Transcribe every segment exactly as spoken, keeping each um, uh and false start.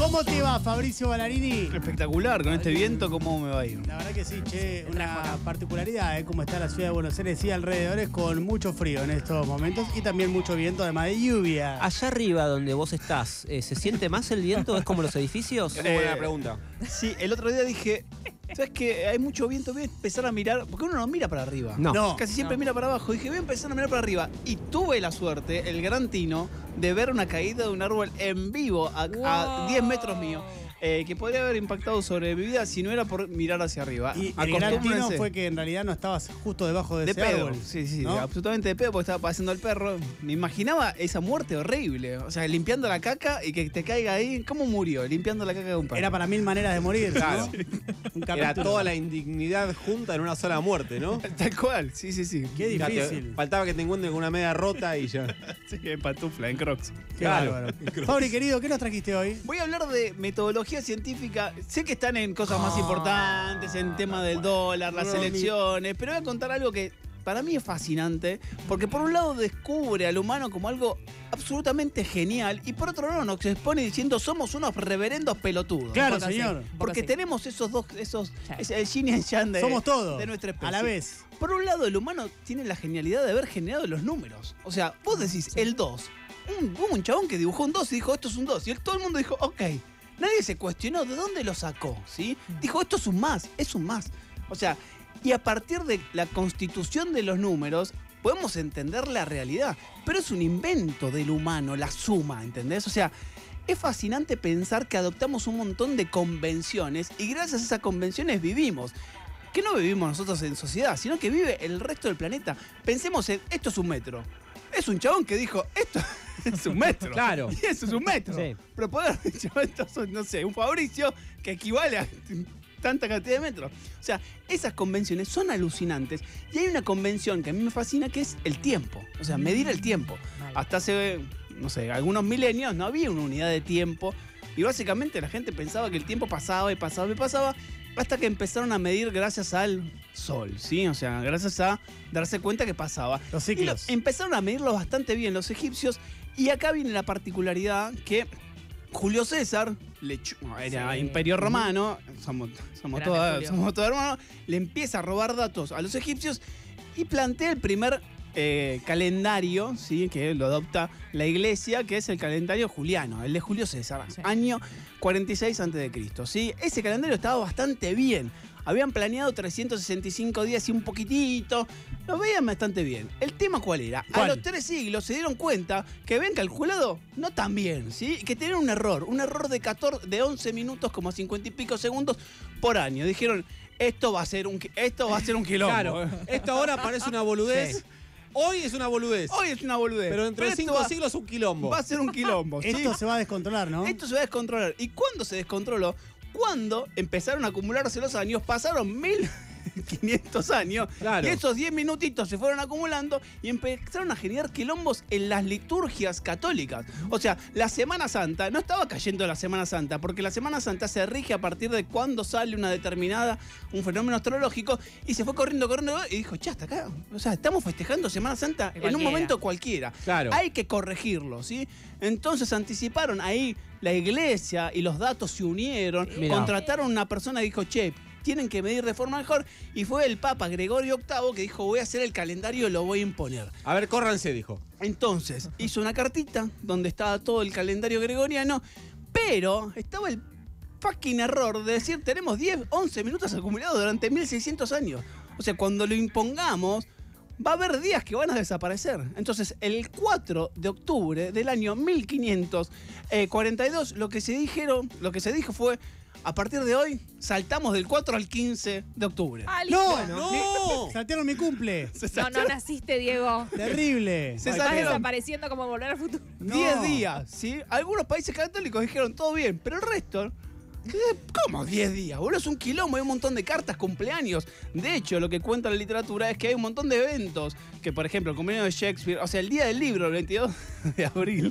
¿Cómo te va, Fabricio Ballarini? Espectacular, con este viento, ¿cómo me va a ir? La verdad que sí, che, una particularidad, ¿eh? Como está la ciudad de Buenos Aires y alrededores, con mucho frío en estos momentos y también mucho viento, además de lluvia. Allá arriba donde vos estás, eh, ¿se siente más el viento? ¿Es como los edificios? Es una buena pregunta. Sí, el otro día dije, ¿sabes qué? Hay mucho viento, voy a empezar a mirar, porque uno no mira para arriba. No. No. Casi siempre No. mira para abajo. Dije, voy a empezar a mirar para arriba. Y tuve la suerte, el gran tino, de ver una caída de un árbol en vivo a, a diez metros mío. Eh, que podría haber impactado sobre mi vida si no era por mirar hacia arriba. Y el gran tino Acostúmbrense. fue que en realidad no estabas justo debajo de, De ese pedo, árbol. sí, sí, ¿no? absolutamente de pedo porque estaba paseando el perro. Me imaginaba esa muerte horrible. O sea, limpiando la caca y que te caiga ahí. ¿Cómo murió? Limpiando la caca de un perro. Era para mil maneras de morir, Claro. ¿no? Un Era capítulo. toda la indignidad junta en una sola muerte, ¿no? Tal cual, sí, sí, sí. Qué Ya te- difícil. faltaba que te encuentres con una media rota y ya. Sí, en pantufla, en crocs. Qué Claro. bárbaro. Fabri, querido, ¿qué nos trajiste hoy? Voy a hablar de metodología científica. Sé que están en cosas más importantes, en tema del dólar, las No, mi- elecciones, pero voy a contar algo que para mí es fascinante, porque por un lado descubre al humano como algo absolutamente genial y por otro lado nos expone diciendo somos unos reverendos pelotudos. Claro, poco señor. sí. Porque sí. tenemos esos dos, esos, Sí. es el yin y el yang de, Somos todos, de nuestra especie. a la vez. Por un lado, el humano tiene la genialidad de haber generado los números. O sea, vos decís el dos. Un, hubo un chabón que dibujó un dos y dijo, esto es un dos. Y él, todo el mundo dijo, ok. Nadie se cuestionó de dónde lo sacó, ¿sí? Dijo, esto es un más, es un más. O sea, y a partir de la constitución de los números, podemos entender la realidad. Pero es un invento del humano, la suma, ¿entendés? O sea, es fascinante pensar que adoptamos un montón de convenciones y gracias a esas convenciones vivimos. Que no vivimos nosotros en sociedad, sino que vive el resto del planeta. Pensemos en, esto es un metro. Es un chabón que dijo, esto es un metro. Claro. Y eso es un metro. Sí. Pero poder haber dicho, esto son, no sé, un Fabricio que equivale a tanta cantidad de metros. O sea, esas convenciones son alucinantes. Y hay una convención que a mí me fascina que es el tiempo. O sea, medir el tiempo. Vale. Hasta hace, no sé, algunos milenios no había una unidad de tiempo. Y básicamente la gente pensaba que el tiempo pasaba y pasaba y pasaba. Hasta que empezaron a medir gracias al sol, ¿sí? O sea, gracias a darse cuenta que pasaba. Los Y lo- ciclos. empezaron a medirlo bastante bien los egipcios. Y acá viene la particularidad que Julio César, le chu- no, era Sí. Imperio Romano, somos, somos, Grande todas- Julio. somos todos hermanos, le empieza a robar datos a los egipcios y plantea el primer eh, calendario, ¿sí? Que lo adopta la iglesia, que es el calendario juliano, el de Julio César, Sí. año cuarenta y seis antes de Cristo, ¿sí? Ese calendario estaba bastante bien. Habían planeado trescientos sesenta y cinco días y un poquitito. Lo veían bastante bien. ¿El tema cuál era? ¿Cuál? A los tres siglos se dieron cuenta que habían calculado no tan bien, ¿sí? Que tenían un error. Un error de, catorce, de once minutos, como cincuenta y pico segundos por año. Dijeron, esto va a ser un, qui- esto va a ser un quilombo. Claro. Esto ahora parece una boludez. Sí. Hoy es una boludez. Hoy es una boludez. pero dentro de esto cinco va- siglos un quilombo. Va a ser un quilombo, ¿sí? Esto se va a descontrolar, ¿no? Esto se va a descontrolar. ¿Y cuándo se descontroló? Cuando empezaron a acumularse los años, pasaron mil quinientos años, Claro. y esos diez minutitos se fueron acumulando y empezaron a generar quilombos en las liturgias católicas. O sea, la Semana Santa, no estaba cayendo la Semana Santa, porque la Semana Santa se rige a partir de cuando sale una determinada, un fenómeno astrológico, y se fue corriendo, corriendo, y dijo, ya, hasta acá. O sea, estamos festejando Semana Santa en un Cualquiera. momento cualquiera. Claro. Hay que corregirlo, ¿sí? Entonces anticiparon ahí la iglesia y los datos se unieron, Mirá. contrataron a una persona que dijo, che, tienen que medir de forma mejor, y fue el Papa Gregorio octavo que dijo, voy a hacer el calendario y lo voy a imponer. A ver, córranse, dijo. Entonces, hizo una cartita donde estaba todo el calendario gregoriano, pero estaba el fucking error de decir, tenemos diez, once minutos acumulados durante mil seiscientos años. O sea, cuando lo impongamos, va a haber días que van a desaparecer. Entonces, el cuatro de octubre del año mil quinientos cuarenta y dos, lo que se dijeron, lo que se dijo fue, a partir de hoy, saltamos del cuatro al quince de octubre. Ah, ¡No! listo. ¡No! Saltearon mi cumple. Se No, saltó no naciste, Diego. Terrible. Se Vas salieron desapareciendo como volver al futuro. No. diez días, ¿sí? Algunos países católicos dijeron todo bien, pero el resto, eh, ¿cómo diez días? Boludo, es un quilombo, hay un montón de cartas, cumpleaños. De hecho, lo que cuenta la literatura es que hay un montón de eventos, que por ejemplo, el cumpleaños de Shakespeare, o sea, el día del libro, el veintidós de abril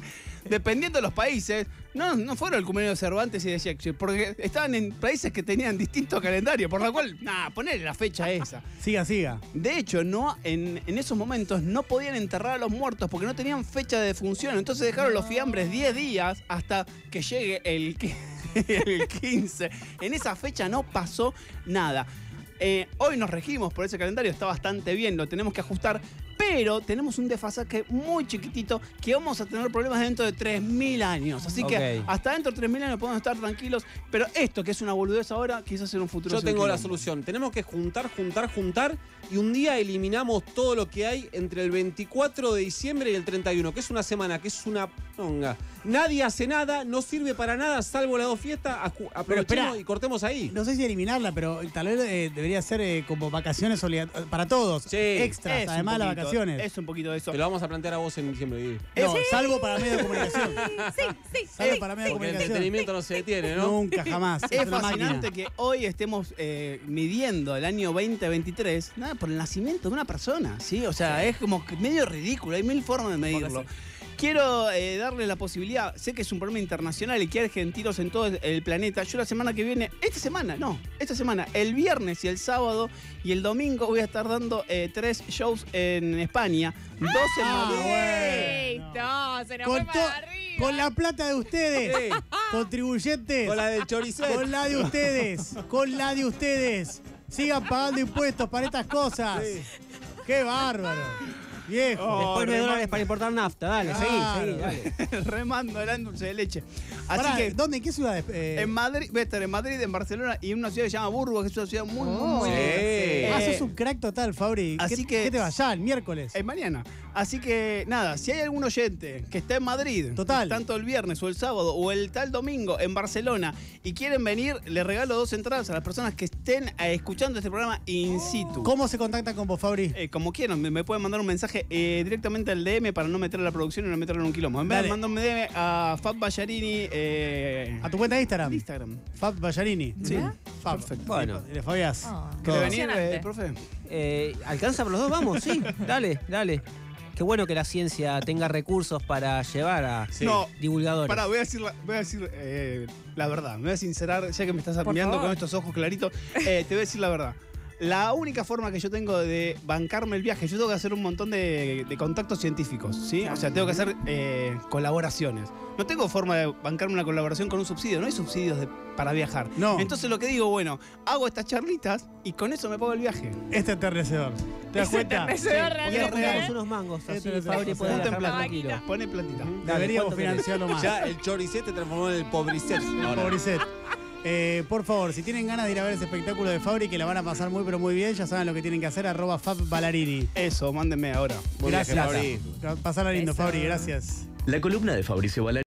dependiendo de los países, no, no fueron el cumpleaños de Cervantes y de Shakespeare, porque estaban en países que tenían distintos calendarios, por lo cual, nada, ponerle la fecha esa. Siga, siga. De hecho, no, en, en esos momentos no podían enterrar a los muertos porque no tenían fecha de defunción. Entonces dejaron los fiambres diez días hasta que llegue el, qui- el quince. En esa fecha no pasó nada. Eh, hoy nos regimos por ese calendario, está bastante bien, lo tenemos que ajustar, pero tenemos un desfasaje muy chiquitito que vamos a tener problemas dentro de tres mil años. Así que Ok. hasta dentro de tres mil años podemos estar tranquilos, pero esto que es una boludez ahora, quizás en un futuro Yo sea un tengo la quilombo. solución. Tenemos que juntar, juntar, juntar y un día eliminamos todo lo que hay entre el veinticuatro de diciembre y el treinta y uno, que es una semana, que es una ponga. Nadie hace nada, no sirve para nada, salvo las dos fiestas. Acu- Aprovechemos espera. y cortemos ahí. No sé si eliminarla, pero tal vez eh, debería ser eh, como vacaciones obligatorias para todos. Sí. Extras, Es un además de las poquito, vacaciones. Es un poquito de eso. Te lo vamos a plantear a vos en diciembre, Guille. No, salvo para medios de comunicación. Sí, sí, Salvo sí. para medios de Porque el comunicación. entretenimiento no se detiene, ¿no? Nunca, jamás. Es una fascinante máquina. que hoy estemos eh, midiendo el año veinte veintitrés, nada, por el nacimiento de una persona, ¿sí? O sea, es como que medio ridículo, hay mil formas de medirlo. Quiero eh, darle la posibilidad, sé que es un problema internacional y que hay argentinos en todo el planeta. Yo la semana que viene, esta semana, no, esta semana, el viernes y el sábado y el domingo voy a estar dando eh, tres shows en España, dos en Ah, Madrid. bueno. Listo, se nos Con, fue to- para arriba. con la plata de ustedes, Sí. contribuyentes, Con la del choricet. con la de ustedes, con la de ustedes. Sigan pagando impuestos para estas cosas. ¡Qué bárbaro! Viejo. Oh, Después no hay remando. dólares para importar nafta. Dale, seguí, Claro. seguí, dale. Remando el dulce de leche. Así Pará, que ¿dónde? ¿En qué ciudad? Eh, en Madrid, voy a estar en Madrid, en Barcelona y en una ciudad que se llama Burgos, que es una ciudad muy, muy, Oh, muy sí. linda. ah, Eh, sos un crack total, Fabri. así ¿Qué, que- ¿Qué te va ya? El miércoles. Es mañana. Así que nada, si hay algún oyente que está en Madrid, Total. tanto el viernes o el sábado o el tal domingo en Barcelona y quieren venir, les regalo dos entradas a las personas que estén eh, escuchando este programa in situ. ¿Cómo se contactan con vos, Fabri? Eh, como quieran, me, me pueden mandar un mensaje eh, directamente al D M para no meter a la producción y no meterlo en un quilombo. En vez Dale. de mandar un D M a Fab Ballarini eh, A tu cuenta de en Instagram. Instagram. Fab Ballarini. Sí. Fab. Perfecto. Bueno. Y le Fabiás. Ah. ¿Quiere Todo. venir, Emocionante. eh, profe? Eh, ¿Alcanza para los dos? Vamos, sí. Dale, dale. Qué bueno que la ciencia tenga recursos para llevar a Sí. No, divulgadores. pará, voy a decir, la, voy a decir eh, la verdad. Me voy a sincerar, ya que me estás Por mirando favor. con estos ojos claritos, eh, te voy a decir la verdad. La única forma que yo tengo de bancarme el viaje, yo tengo que hacer un montón de, de contactos científicos, ¿sí? O sea, tengo que hacer eh, colaboraciones. No tengo forma de bancarme una colaboración con un subsidio, no hay subsidios de- para viajar. No. Entonces lo que digo, bueno, hago estas charlitas y con eso me pago el viaje. Este enternecedor. ¿Te das Es cuenta? enternecedor, Sí. Y realmente. le regalamos ¿eh? unos mangos, Este así lo Fabri tenemos. puede Junten viajar plata. más tranquilo. Pone platita. Dale, Deberíamos ¿cuánto querés? financiarlo más. Ya el choricet te transformó en el pobricet. ahora. Pobricet. Eh, por favor, si tienen ganas de ir a ver ese espectáculo de Fabri, que la van a pasar muy pero muy bien, ya saben lo que tienen que hacer, arroba Fab Ballarini. Eso, mándenme ahora. Buen viaje, Gracias. Fabri. Pasarla lindo, Eso. Fabri, gracias. La columna de Fabricio Ballarini